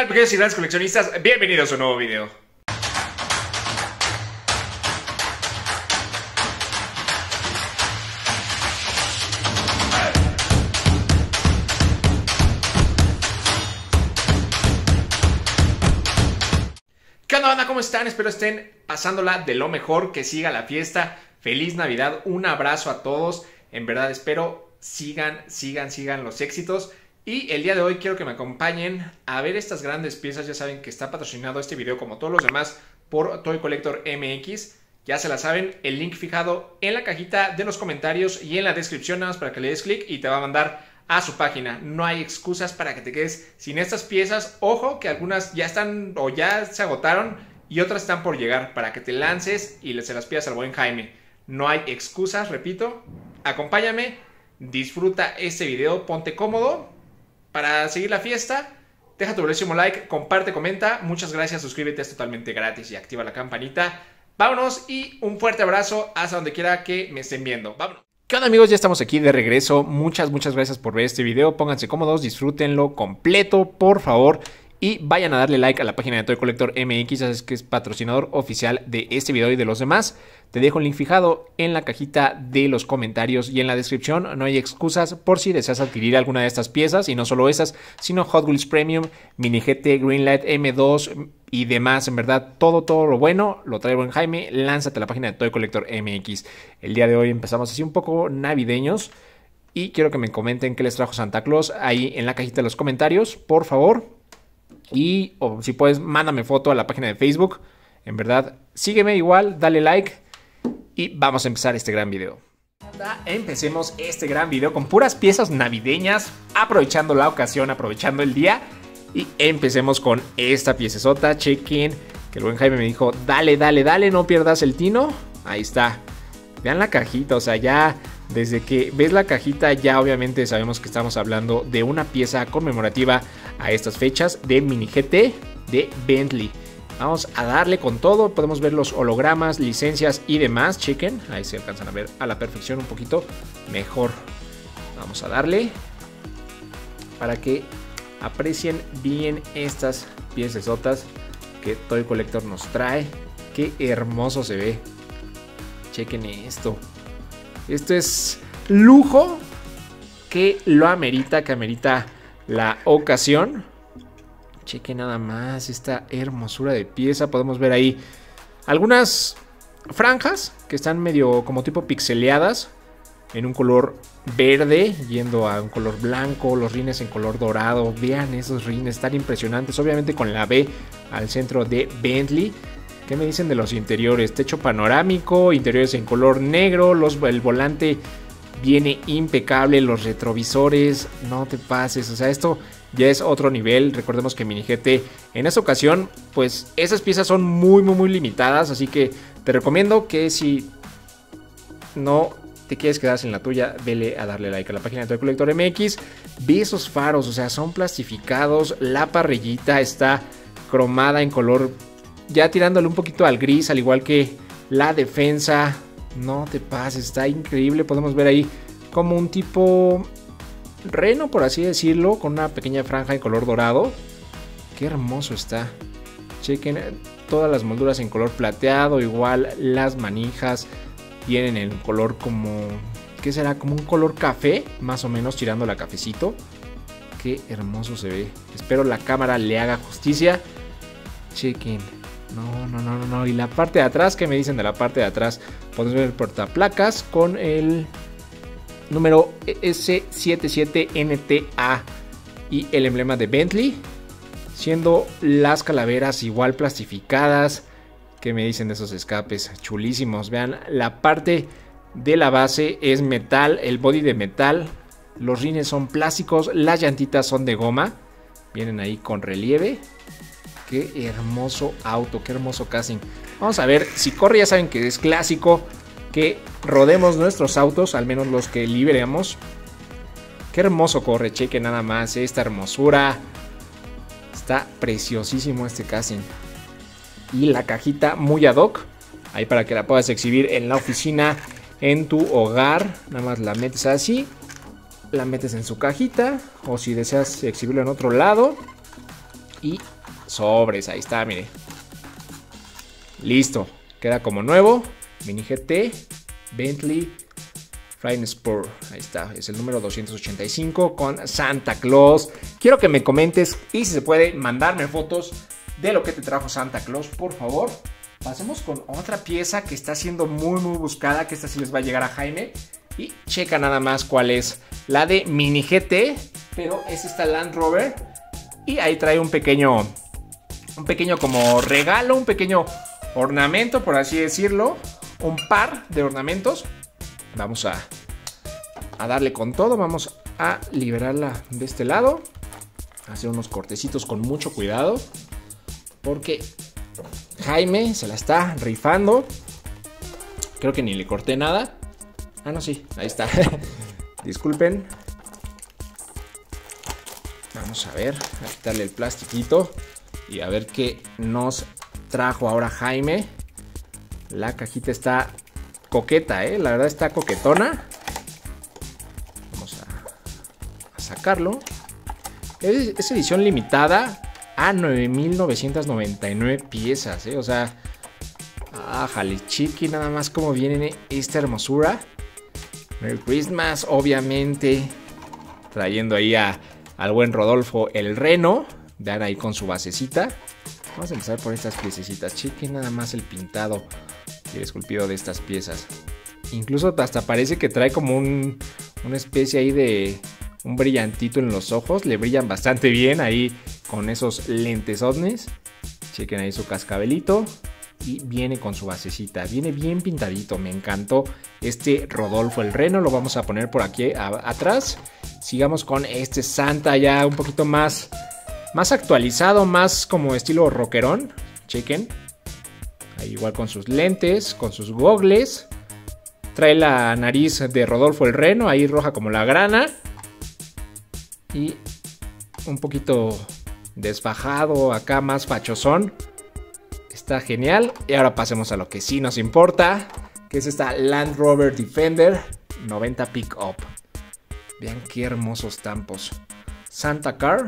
tal, pequeños y grandes coleccionistas? Bienvenidos a un nuevo video. ¿Qué onda, banda? ¿Cómo están? Espero estén pasándola de lo mejor, que siga la fiesta. Feliz Navidad, un abrazo a todos. En verdad espero sigan los éxitos. Y el día de hoy quiero que me acompañen a ver estas grandes piezas. Ya saben que está patrocinado este video, como todos los demás, por Toy Collector MX. Ya se la saben, el link fijado en la cajita de los comentarios y en la descripción, nada más para que le des clic y te va a mandar a su página. No hay excusas para que te quedes sin estas piezas. Ojo que algunas ya están o ya se agotaron y otras están por llegar, para que te lances y se las pidas al buen Jaime. No hay excusas, repito. Acompáñame, disfruta este video, ponte cómodo para seguir la fiesta. Deja tu buenísimo like, comparte, comenta. Muchas gracias, suscríbete, es totalmente gratis y activa la campanita. Vámonos y un fuerte abrazo hasta donde quiera que me estén viendo. Vámonos. ¿Qué onda, amigos? Ya estamos aquí de regreso. Muchas gracias por ver este video. Pónganse cómodos, disfrútenlo completo, por favor. Y vayan a darle like a la página de Toy Collector MX, es que es patrocinador oficial de este video y de los demás. Te dejo el link fijado en la cajita de los comentarios y en la descripción. No hay excusas por si deseas adquirir alguna de estas piezas, y no solo esas, sino Hot Wheels Premium, Mini GT, Greenlight, M2 y demás. En verdad, todo lo bueno lo trae buen Jaime. Lánzate a la página de Toy Collector MX. El día de hoy empezamos así un poco navideños y quiero que me comenten qué les trajo Santa Claus ahí en la cajita de los comentarios, por favor. Y o si puedes, mándame foto a la página de Facebook. En verdad, sígueme igual, dale like y vamos a empezar este gran video. Empecemos este gran video con puras piezas navideñas, aprovechando la ocasión, aprovechando el día. Y empecemos con esta piecesota. Chequen que el buen Jaime me dijo, dale, no pierdas el tino. Ahí está. Vean la cajita, o sea, ya desde que ves la cajita ya obviamente sabemos que estamos hablando de una pieza conmemorativa a estas fechas de Mini GT de Bentley. Vamos a darle con todo, podemos ver los hologramas, licencias y demás. Chequen, ahí se alcanzan a ver a la perfección un poquito mejor. Vamos a darle para que aprecien bien estas piecesotas que Toy Collector nos trae. Qué hermoso se ve. Chequen esto. Esto es lujo que lo amerita, que amerita la ocasión. Chequen nada más esta hermosura de pieza. Podemos ver ahí algunas franjas que están medio como tipo pixeleadas, en un color verde yendo a un color blanco, los rines en color dorado. Vean esos rines tan impresionantes, obviamente con la B al centro de Bentley. ¿Qué me dicen de los interiores? Techo panorámico, interiores en color negro, el volante viene impecable, los retrovisores, no te pases, o sea, esto ya es otro nivel. Recordemos que Mini GT en esta ocasión, pues esas piezas son muy limitadas, así que te recomiendo que si no te quieres quedar sin la tuya, vele a darle like a la página de Toy Collector MX. Ve esos faros, o sea, son plastificados, la parrillita está cromada en color ya tirándole un poquito al gris, al igual que la defensa. No te pases, está increíble. Podemos ver ahí como un tipo reno, por así decirlo, con una pequeña franja en color dorado. Qué hermoso está. Chequen todas las molduras en color plateado, igual las manijas vienen en color como, ¿qué será? Como un color café, más o menos tirando a cafecito. Qué hermoso se ve. Espero la cámara le haga justicia. Chequen. No. Y la parte de atrás, ¿qué me dicen de la parte de atrás? Podemos ver el portaplacas con el número S77NTA y el emblema de Bentley, siendo las calaveras igual plastificadas. ¿Qué me dicen de esos escapes? Chulísimos. Vean, la parte de la base es metal, el body de metal, los rines son plásticos, las llantitas son de goma, vienen ahí con relieve. Qué hermoso auto, qué hermoso casting. Vamos a ver si corre. Ya saben que es clásico que rodemos nuestros autos, al menos los que liberamos. Qué hermoso corre, cheque nada más esta hermosura. Está preciosísimo este casting. Y la cajita muy ad hoc, ahí para que la puedas exhibir en la oficina, en tu hogar. Nada más la metes así, la metes en su cajita, o si deseas exhibirlo en otro lado, y Sobres, ahí está, mire. Listo, queda como nuevo. Mini GT, Bentley Flying Spur. Ahí está, es el número 285 con Santa Claus. Quiero que me comentes y si se puede mandarme fotos de lo que te trajo Santa Claus, por favor. Pasemos con otra pieza que está siendo muy buscada, que esta sí les va a llegar a Jaime. Y checa nada más cuál es. La de Mini GT, pero es esta Land Rover. Y ahí trae un pequeño como regalo, un pequeño ornamento, por así decirlo. Un par de ornamentos. Vamos a darle con todo. Vamos a liberarla de este lado. Hacer unos cortecitos con mucho cuidado, porque Jaime se la está rifando. Creo que ni le corté nada. Ah, no, sí, ahí está. Disculpen. Vamos a ver, a quitarle el plastiquito y a ver qué nos trajo ahora Jaime. La cajita está coqueta, la verdad está coquetona. Vamos a sacarlo. Es edición limitada a 9,999 piezas, o sea, jale chiqui, nada más como viene esta hermosura. Merry Christmas, obviamente, trayendo ahí al buen Rodolfo el reno. Vean ahí con su basecita. Vamos a empezar por estas piececitas. Chequen nada más el pintado y el esculpido de estas piezas. Incluso hasta parece que trae como una especie ahí de un brillantito en los ojos. Le brillan bastante bien ahí con esos lentesones. Chequen ahí su cascabelito. Y viene con su basecita. Viene bien pintadito. Me encantó este Rodolfo el reno. Lo vamos a poner por aquí atrás. Sigamos con este Santa ya un poquito más actualizado. Más como estilo rockerón. Chequen. Ahí igual con sus lentes. Con sus gogles. Trae la nariz de Rodolfo el reno. Ahí roja como la grana. Y un poquito desfajado. Acá más fachosón. Está genial. Y ahora pasemos a lo que sí nos importa, que es esta Land Rover Defender 90 Pickup. Vean qué hermosos tampos. Santa Car.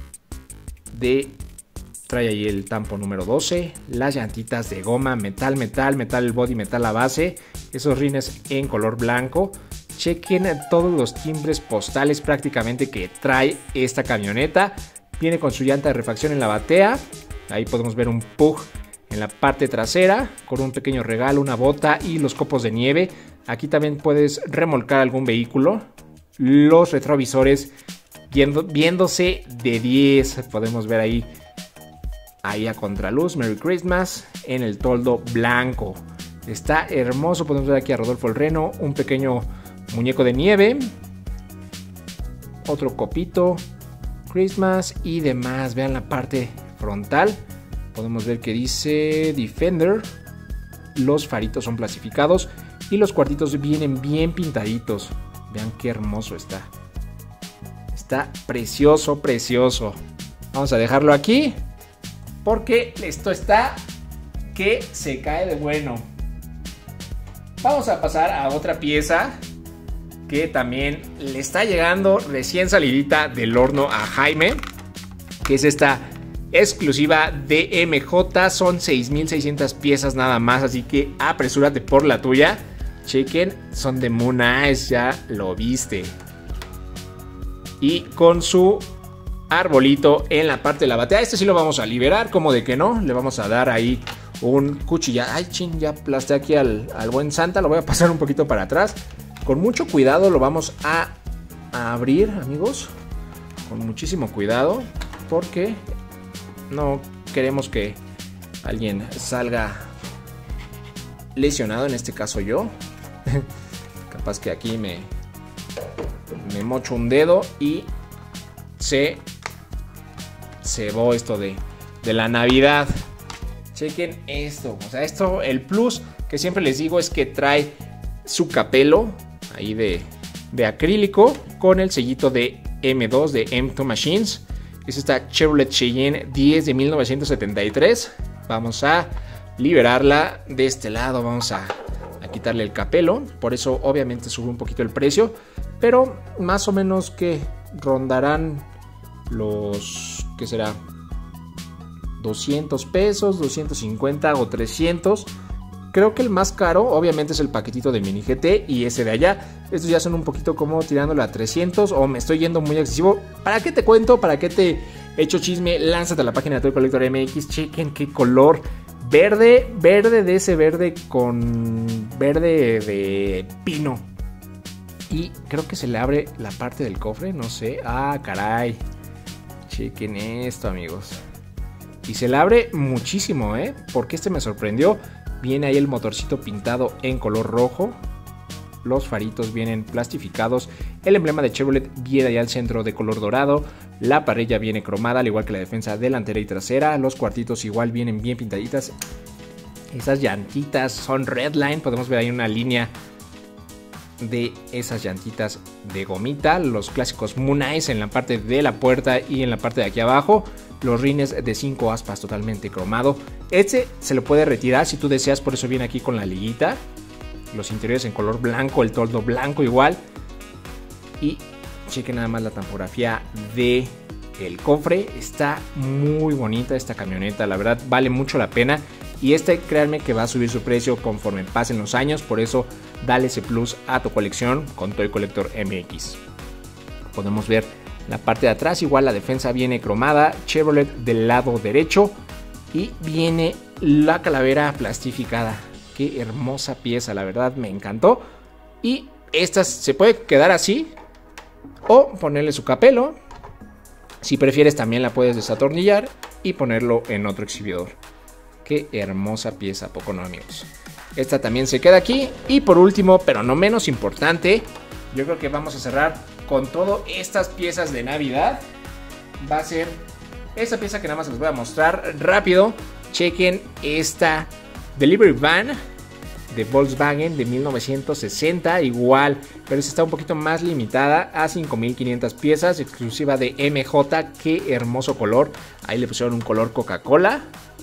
Trae ahí el tampo número 12. Las llantitas de goma. Metal el body, metal la base. Esos rines en color blanco. Chequen todos los timbres postales prácticamente que trae esta camioneta. Viene con su llanta de refacción en la batea. Ahí podemos ver un Pug en la parte trasera, con un pequeño regalo, una bota y los copos de nieve. Aquí también puedes remolcar algún vehículo. Los retrovisores viéndose de 10. Podemos ver ahí a contraluz. Merry Christmas en el toldo blanco. Está hermoso. Podemos ver aquí a Rodolfo el reno. Un pequeño muñeco de nieve. Otro copito. Christmas y demás. Vean la parte frontal. Podemos ver que dice Defender. Los faritos son plastificados y los cuartitos vienen bien pintaditos. Vean qué hermoso está. Está precioso, precioso. Vamos a dejarlo aquí porque esto está que se cae de bueno. Vamos a pasar a otra pieza que también le está llegando recién salidita del horno a Jaime, que es esta exclusiva de MJ. Son 6,600 piezas nada más, así que apresúrate por la tuya. Chequen, son de Moon Eyes, ya lo viste. Y con su arbolito en la parte de la batea. Este sí lo vamos a liberar, como de que no. Le vamos a dar ahí un cuchillazo. Ay, chin, ya aplasté aquí al buen Santa. Lo voy a pasar un poquito para atrás. Con mucho cuidado lo vamos a abrir, amigos. Con muchísimo cuidado, porque no queremos que alguien salga lesionado, en este caso yo. Capaz que aquí me mocho un dedo y se cebó esto de la Navidad. Chequen esto. O sea, esto, el plus que siempre les digo es que trae su capelo ahí de acrílico con el sellito de M2 de M2 Machines. Es esta Chevrolet Cheyenne 10 de 1973. Vamos a liberarla de este lado. Vamos a quitarle el capelo. Por eso obviamente sube un poquito el precio. Pero más o menos que rondarán los... ¿Qué será? 200 pesos, 250 o 300. Creo que el más caro obviamente es el paquetito de Mini GT y ese de allá. Estos ya son un poquito como tirándole a 300 o me estoy yendo muy excesivo. ¿Para qué te cuento? ¿Para qué te echo chisme? Lánzate a la página de Toy Collector MX. Chequen qué color. Verde de ese verde con verde de pino. Y creo que se le abre la parte del cofre, no sé. Ah, caray. Chequen esto, amigos. Y se le abre muchísimo, porque este me sorprendió. Viene ahí el motorcito pintado en color rojo. Los faritos vienen plastificados. El emblema de Chevrolet viene allá al centro de color dorado. La parrilla viene cromada, al igual que la defensa delantera y trasera. Los cuartitos igual vienen bien pintaditas. Esas llantitas son Redline. Podemos ver ahí una línea de esas llantitas de gomita. Los clásicos Moon Eyes en la parte de la puerta y en la parte de aquí abajo. Los rines de 5 aspas totalmente cromado. Este se lo puede retirar si tú deseas, por eso viene aquí con la liguita. Los interiores en color blanco, el toldo blanco igual. Y chequen nada más la tampografía de el cofre. Está muy bonita esta camioneta, la verdad vale mucho la pena. Y créanme que va a subir su precio conforme pasen los años. Por eso dale ese plus a tu colección con Toy Collector MX. Podemos ver la parte de atrás, igual la defensa viene cromada, Chevrolet del lado derecho y viene la calavera plastificada. Qué hermosa pieza, la verdad me encantó. Y esta se puede quedar así o ponerle su capelo. Si prefieres también la puedes desatornillar y ponerlo en otro exhibidor. Qué hermosa pieza, ¿a poco no, amigos? Esta también se queda aquí. Y por último, pero no menos importante, yo creo que vamos a cerrar con todas estas piezas de Navidad. Va a ser esta pieza que nada más les voy a mostrar rápido. Chequen esta Delivery Van de Volkswagen de 1960. Igual, pero esta está un poquito más limitada a 5.500 piezas. Exclusiva de MJ. Qué hermoso color. Ahí le pusieron un color Coca-Cola.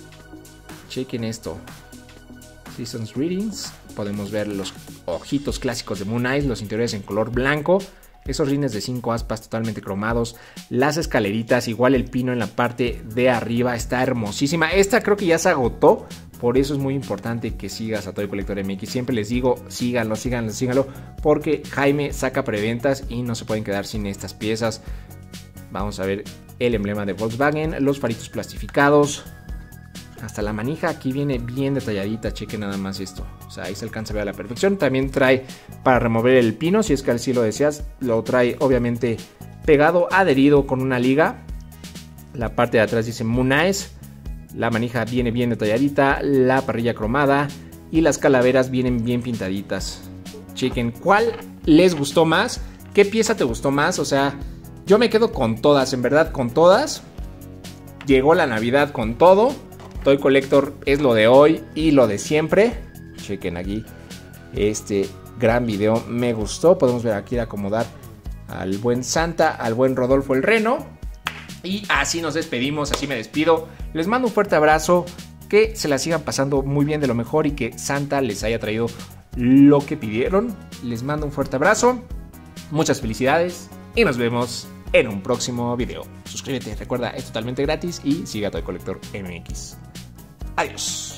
Chequen esto. Seasons Readings. Podemos ver los ojitos clásicos de Moon Eyes. Los interiores en color blanco. Esos rines de 5 aspas totalmente cromados. Las escaleritas, igual el pino en la parte de arriba. Está hermosísima. Esta creo que ya se agotó. Por eso es muy importante que sigas a Toy Collector MX. Siempre les digo, síganlo. Porque Jaime saca preventas y no se pueden quedar sin estas piezas. Vamos a ver el emblema de Volkswagen. Los faritos plastificados. Hasta la manija aquí viene bien detalladita. Chequen nada más esto. O sea, ahí se alcanza a ver a la perfección. También trae para remover el pino, si es que así lo deseas. Lo trae obviamente pegado, adherido con una liga. La parte de atrás dice Moon Eyes. La manija viene bien detalladita. La parrilla cromada. Y las calaveras vienen bien pintaditas. Chequen cuál les gustó más. ¿Qué pieza te gustó más? O sea, yo me quedo con todas. En verdad, con todas. Llegó la Navidad con todo. Toy Collector es lo de hoy y lo de siempre. Chequen aquí este gran video, me gustó. Podemos ver aquí acomodar al buen Santa, al buen Rodolfo el Reno. Y así nos despedimos, así me despido. Les mando un fuerte abrazo, que se la sigan pasando muy bien, de lo mejor, y que Santa les haya traído lo que pidieron. Les mando un fuerte abrazo, muchas felicidades y nos vemos en un próximo video. Suscríbete, recuerda, es totalmente gratis y siga Toy Collector MX. Adiós.